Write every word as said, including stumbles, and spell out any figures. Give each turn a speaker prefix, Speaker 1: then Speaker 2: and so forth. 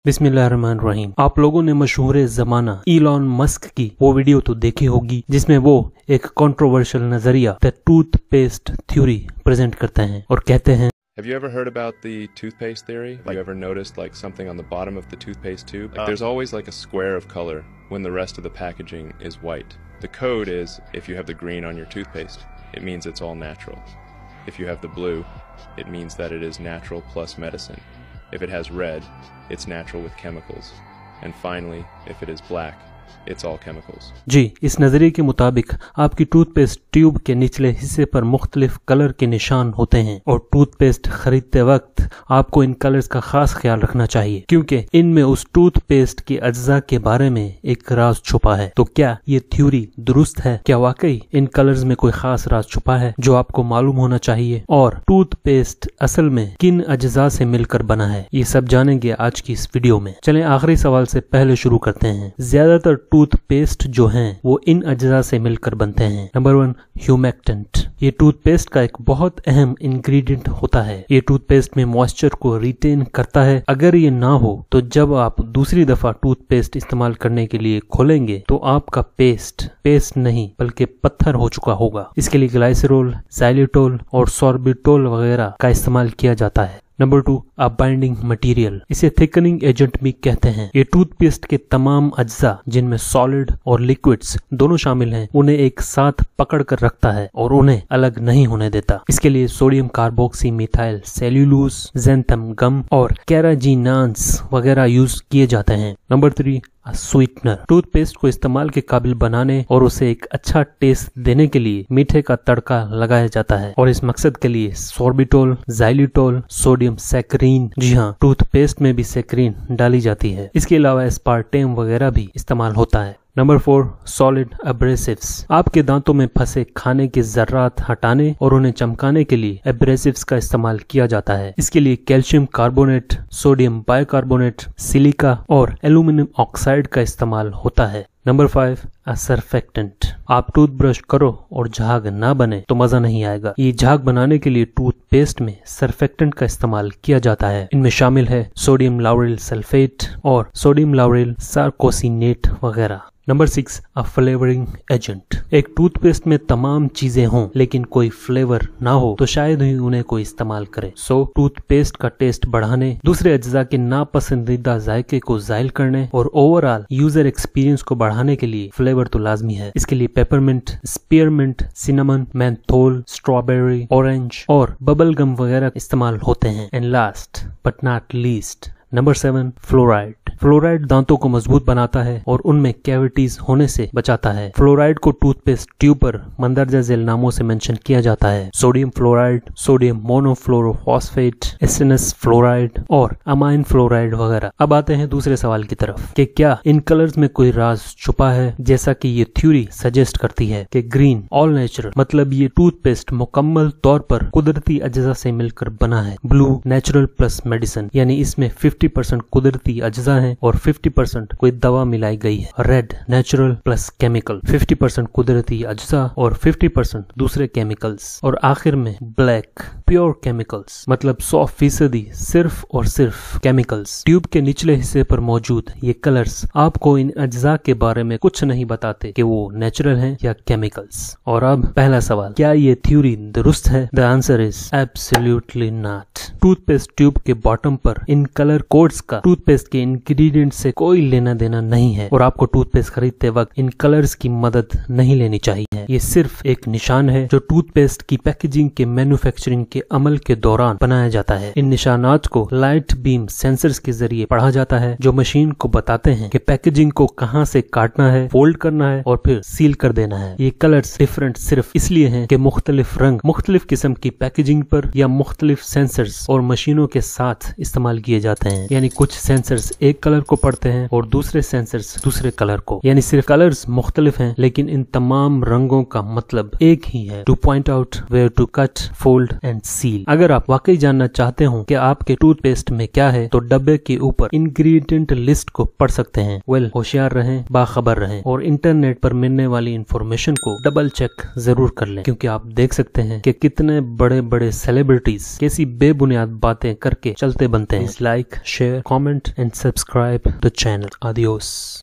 Speaker 1: बिस्मिल्लाहिर्रहमानिर्रहीम। आप लोगों ने मशहूर ज़माना इलॉन मस्क की वो वीडियो तो देखी होगी जिसमें वो एक कंट्रोवर्शियल नजरिया द टूथपेस्ट थ्योरी प्रेजेंट करते हैं और कहते हैं,
Speaker 2: Have you ever heard about the toothpaste theory? Have you ever noticed like something on the bottom of the toothpaste tube? Like, there's always like a square of color when the rest of the packaging is white. The code is if you have the green on your toothpaste, it means it's all natural. If you have the blue, it means that it is natural plus medicine. If it has red, it's natural with chemicals. And finally, if it is black, It's all chemicals.
Speaker 1: जी, इस नजरिए के मुताबिक आपकी toothpaste tube के निचले हिस्से पर मुख्तलिफ कलर के निशान होते हैं और टूथपेस्ट खरीदते वक्त आपको इन कलर्स का खास ख्याल रखना चाहिए क्योंकि इनमें उस टूथपेस्ट के अज्जा के बारे में एक राज छुपा है। तो क्या ये थ्योरी दुरुस्त है? क्या वाकई इन कलर्स में कोई खास राज छुपा है जो आपको मालूम होना चाहिए? और टूथपेस्ट असल में किन अज्जा से मिलकर बना है, ये सब जानेंगे आज की इस वीडियो में। चलें आखिरी सवाल से पहले शुरू करते हैं। ज्यादातर टूथपेस्ट जो हैं वो इन अज्जा से मिलकर बनते हैं। Number one, humectant. ये टूथपेस्ट का एक बहुत अहम इंग्रेडिएंट होता है। ये टूथपेस्ट में मॉइस्चर को रिटेन करता है। अगर ये ना हो तो जब आप दूसरी दफा टूथपेस्ट इस्तेमाल करने के लिए खोलेंगे तो आपका पेस्ट पेस्ट नहीं बल्कि पत्थर हो चुका होगा। इसके लिए ग्लाइसरॉल, xylitol और सॉर्बिटोल वगैरह का इस्तेमाल किया जाता है। Number two, a binding material. इसे थिकनिंग एजेंट भी कहते हैं। ये टूथपेस्ट के तमाम अज्जा जिनमें सॉलिड और लिक्विड्स दोनों शामिल हैं उन्हें एक साथ पकड़ कर रखता है और उन्हें अलग नहीं होने देता। इसके लिए sodium carboxy methyl cellulose, xanthan gum और कैराजीनान्स वगैरह यूज किए जाते हैं। Number three, sweetener. टूथपेस्ट को इस्तेमाल के काबिल बनाने और उसे एक अच्छा टेस्ट देने के लिए मीठे का तड़का लगाया जाता है और इस मकसद के लिए सॉर्बिटोल, xylitol, सोडियम सैकरीन, जी हाँ, टूथपेस्ट में भी सैकरीन डाली जाती है। इसके अलावा एस्पार्टेम वगैरह भी इस्तेमाल होता है। Number four, solid abrasives. आपके दांतों में फंसे खाने के जर्रात हटाने और उन्हें चमकाने के लिए एब्रेसिव्स का इस्तेमाल किया जाता है। इसके लिए calcium carbonate, sodium bicarbonate, silica और एल्यूमिनियम ऑक्साइड का इस्तेमाल होता है। Number five, a surfactant. आप टूथब्रश करो और झाग ना बने तो मजा नहीं आएगा। ये झाग बनाने के लिए टूथपेस्ट में सर्फेक्टेंट का इस्तेमाल किया जाता है। इनमें शामिल है सोडियम लाउरिल सल्फेट और सोडियम लाउरिल सार्कोसिनेट वगैरह। Number six, a flavouring agent. एक टूथपेस्ट में तमाम चीजें हों लेकिन कोई फ्लेवर ना हो तो शायद ही उन्हें कोई इस्तेमाल करे। सो टूथपेस्ट का टेस्ट बढ़ाने, दूसरे अज्जा के नापसंदीदा जायके को जायल करने और ओवरऑल यूजर एक्सपीरियंस को बढ़ाने के लिए फ्लेवर तो लाजमी है। इसके लिए peppermint, spearmint, cinnamon, menthol, strawberry, orange और बबल गम वगैरह इस्तेमाल होते हैं। And last but not least, number seven, fluoride. Fluoride दांतों को मजबूत बनाता है और उनमें कैविटीज होने से बचाता है। फ्लोराइड को टूथपेस्ट ट्यूब पर मंदरजा झेल नामों से मेंशन किया जाता है। Sodium fluoride, sodium monofluorophosphate, SNS fluoride और अमाइन फ्लोराइड वगैरह। अब आते हैं दूसरे सवाल की तरफ कि क्या इन कलर्स में कोई राज छुपा है? जैसा कि ये थ्योरी सजेस्ट करती है कि ग्रीन ऑल नेचुरल, मतलब ये टूथपेस्ट मुकम्मल तौर पर कुदरती अज्जा से मिलकर बना है। ब्लू नेचुरल प्लस मेडिसिन, यानी इसमें फिफ्टी परसेंट कुदरती अज्जा है और फिफ्टी परसेंट कोई दवा मिलाई गई है। Red natural plus chemical, fifty percent कुदरती अज्जा और फिफ्टी परसेंट दूसरे केमिकल्स। और आखिर में ब्लैक प्योर केमिकल्स, मतलब सौ फीसदी सिर्फ और सिर्फ केमिकल्स। ट्यूब के निचले हिस्से पर मौजूद ये कलर्स आपको इन अज्जा के बारे में कुछ नहीं बताते कि वो नेचुरल हैं या केमिकल्स। और अब पहला सवाल, क्या ये थ्योरी दुरुस्त है? The answer is absolutely not. Toothpaste tube के बॉटम पर इन कलर कोड्स का टूथपेस्ट के इंग्रेडिएंट से कोई लेना देना नहीं है और आपको टूथपेस्ट खरीदते वक्त इन कलर्स की मदद नहीं लेनी चाहिए। ये सिर्फ एक निशान है जो टूथपेस्ट की पैकेजिंग के मैन्युफैक्चरिंग के अमल के दौरान बनाया जाता है। इन निशानात को लाइट बीम सेंसर्स के जरिए पढ़ा जाता है जो मशीन को बताते हैं कि पैकेजिंग को कहां से काटना है, फोल्ड करना है और फिर सील कर देना है। ये कलर्स डिफरेंट सिर्फ इसलिए हैं कि मुख्तलिफ रंग मुख्तलिफ किस्म की पैकेजिंग पर या मुख्तलिफ सेंसर्स और मशीनों के साथ इस्तेमाल किए जाते हैं। यानी कुछ सेंसर्स एक कलर को पढ़ते हैं और दूसरे सेंसर्स दूसरे कलर को। यानी सिर्फ कलर्स मुख्तलिफ हैं लेकिन इन तमाम रंगों का मतलब एक ही है, to point out where to cut, fold and seal. अगर आप वाकई जानना चाहते हो कि आपके टूथपेस्ट में क्या है तो डब्बे के ऊपर इंग्रेडिएंट लिस्ट को पढ़ सकते हैं। वेल, होशियार रहें, बाखबर रहें और इंटरनेट पर मिलने वाली इंफॉर्मेशन को डबल चेक जरूर कर लें क्योंकि आप देख सकते हैं कि कितने बड़े बड़े सेलिब्रिटीज कैसी बेबुनियाद बातें करके चलते बनते हैं। Like, share, comment and subscribe. subscribe the channel. Adios.